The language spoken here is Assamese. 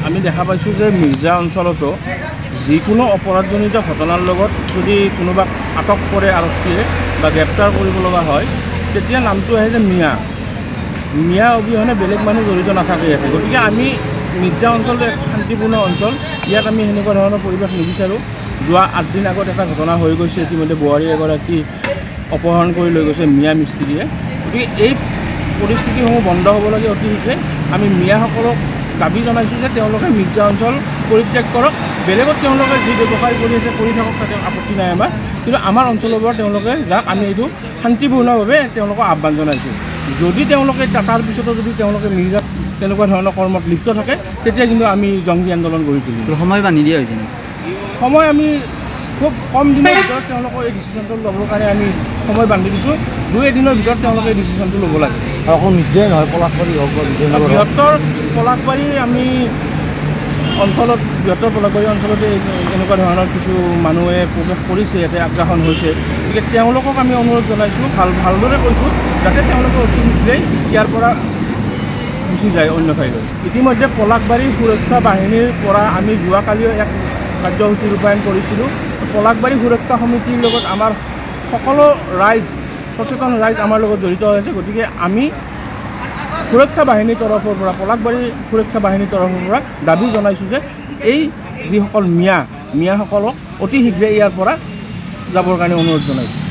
আমি দেখা পাইছোঁ যে মিৰ্জা অঞ্চলতো যিকোনো অপৰাধজনিত ঘটনাৰ লগত যদি কোনোবাক আটক কৰে আৰক্ষীয়ে বা গ্ৰেপ্তাৰ কৰিব লগা হয় তেতিয়া নামটো আহে যে মিয়া অবিহনে বেলেগ মানুহ জড়িত নাথাকে ইয়াতে। গতিকে আমি মিৰ্জা অঞ্চলটো এক শান্তিপূৰ্ণ অঞ্চল, ইয়াত আমি সেনেকুৱা ধৰণৰ পৰিৱেশ নিবিচাৰোঁ। যোৱা 8 দিন আগত এটা ঘটনা হৈ গৈছে, ইতিমধ্যে বোৱাৰী এগৰাকী অপহৰণ কৰি লৈ গৈছে মিয়া মিস্ত্ৰীয়ে। গতিকে এই পৰিস্থিতিসমূহ বন্ধ হ'ব লাগে অতি শীঘ্ৰে। আমি মিয়াসকলক দাবী জনাইছোঁ যে তেওঁলোকে মিৰ্জা অঞ্চল পৰিত্যাগ কৰক, বেলেগত তেওঁলোকে যি ব্যৱসায় কৰি আছে কৰি থাকক, তাতে আপত্তি নাই আমাৰ, কিন্তু আমাৰ অঞ্চলৰ পৰা তেওঁলোকে যাক আমি এইটো শান্তিপূৰ্ণভাৱে তেওঁলোকক আহ্বান জনাইছোঁ। যদি তেওঁলোকে তাৰ পিছতো যদি তেওঁলোকে মিৰ্জাত তেনেকুৱা ধৰণৰ কৰ্মত লিপ্ত থাকে তেতিয়া কিন্তু আমি জংগী আন্দোলন গঢ়ি তুলিম। সময় বান্ধি দিয়া হৈছে সময় আমি খুব কম দিনৰ ভিতৰত তেওঁলোকৰ এই ডিচিশ্যনটো ল'বৰ কাৰণে আমি সময় বান্ধি দিছোঁ। 2 দিনৰ ভিতৰত তেওঁলোকে এই ডিচিশ্যনটো ল'ব লাগে। অকল নিজে নহয়, পলাশবাৰী হওক বা বৃহত্তৰ পলাশবাৰী আমি অঞ্চলত বৃহত্তৰ পলাশবাৰী অঞ্চলতে এনেকুৱা ধৰণৰ কিছু মানুহে প্ৰৱেশ কৰিছে, ইয়াতে আগ্ৰাসন হৈছে। গতিকে তেওঁলোকক আমি অনুৰোধ জনাইছোঁ, ভালদৰে কৈছোঁ যাতে তেওঁলোকে অতি শীঘ্ৰেই ইয়াৰ পৰা গুচি যায় অন্য ঠাইলৈ। ইতিমধ্যে পলাশবাৰী সুৰক্ষা বাহিনীৰ পৰা আমি যোৱাকালিও এক কাৰ্যসূচী ৰূপায়ণ কৰিছিলোঁ। পলাশবাৰী সুৰক্ষা সমিতিৰ লগত আমাৰ সকলো ৰাইজ, সচেতন ৰাইজ আমাৰ লগত জড়িত হৈছে। গতিকে আমি সুৰক্ষা বাহিনীৰ তৰফৰ পৰা, পলাশবাৰী সুৰক্ষা বাহিনীৰ তৰফৰ পৰা দাবী জনাইছোঁ যে এই যিসকল মিয়াসকলক অতি শীঘ্ৰে ইয়াৰ পৰা যাবৰ কাৰণে অনুৰোধ জনাইছোঁ।